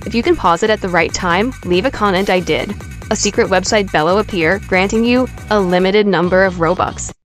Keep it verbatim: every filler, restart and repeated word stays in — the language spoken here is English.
If you can pause it at the right time, leave a comment I did. A secret website bellow appear, granting you a limited number of Robux.